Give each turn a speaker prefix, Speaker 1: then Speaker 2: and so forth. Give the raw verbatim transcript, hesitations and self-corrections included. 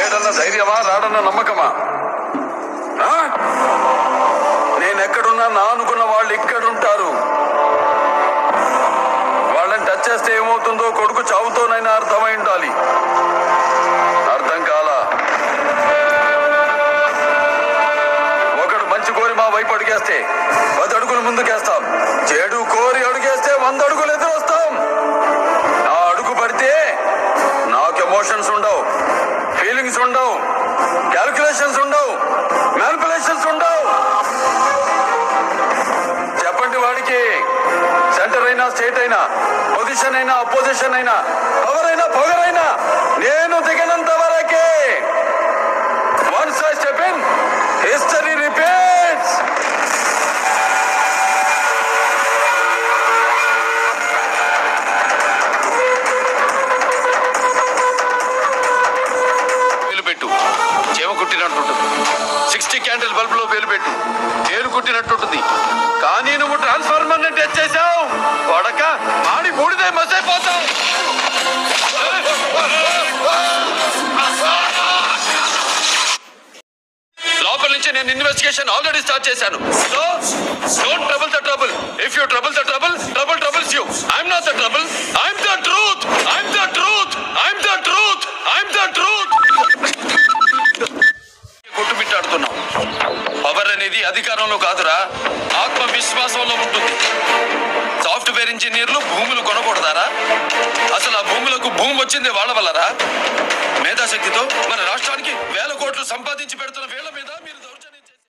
Speaker 1: వచ్చేయడన్న ధైర్యమా, రాడన్న నమ్మకమా? నేనెక్కడున్నా నా అనుకున్న వాళ్ళు ఇక్కడుంటారు. వాళ్ళని టచ్ చేస్తే ఏమవుతుందో కొడుకు చావుతోనైనా అర్థమై ఉండాలి. అర్థం కాలా? ఒకడు మంచి కోరి మా వైపు అడిగేస్తే పది అడుగులు ముందుకేస్తాం. చెడు కోరి అడుగేస్తే వంద అడుగులు ఎదురొస్తాం. నా అడుగు పడితే నాకు ఎమోషన్స్ ఉండవు, ఫీలింగ్స్ ఉండవు, క్యాల్కులేషన్స్ ఉండవు, మ్యానిపులేషన్స్ ఉండవు. చెప్పండి వాడికి. సెంటర్ అయినా, స్టేట్ అయినా, పొజిషన్ అయినా, అపోజిషన్ అయినా, పవర్ అయినా, పొగరైనా నేను దిగినంత వరకే. Once I step in, history repeats. వేలు పెట్టు, చేమ కుట్టినట్టుంటుంది. సిక్స్టీ క్యాండిల్ బల్బ్ లో వేలు పెట్టు, తేలు కుట్టినట్టుంటుంది. కానీ నువ్వు ట్రాన్స్ఫార్మర్ ని టచ్ చేసావు కొడక, మాడి బూడిదే మసైపోతావు. లోపల నుంచి నేను ఇన్వెస్టిగేషన్ ఆల్రెడీ స్టార్ట్ చేశాను. So don't trouble the trouble. If you trouble the trouble, trouble troubles you. I'm not the trouble, I'm the truth. I'm the truth, I'm the truth, I'm the truth. కొట్టుమిట్టాడుతున్నాం. Power అనేది అధికారంలో కాదురా, ఆత్మవిశ్వాసంలో ఉంటుంది. Software ఇంజనీర్లు భూములు కొనకూడదారా? అసలు ఆ భూములకు భూమి వచ్చింది వాళ్ళ వల్లరా? మేధాశక్తితో మన రాష్ట్రానికి వేల కోట్లు సంపాదించి